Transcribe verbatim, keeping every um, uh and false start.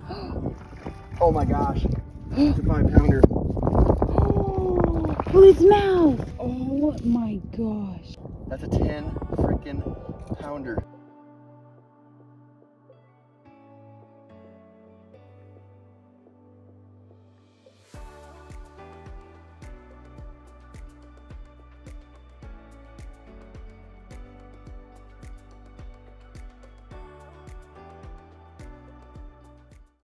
Oh my gosh. It's a five pounder. Oh, his mouth. Oh my gosh. That's a ten freaking pounder.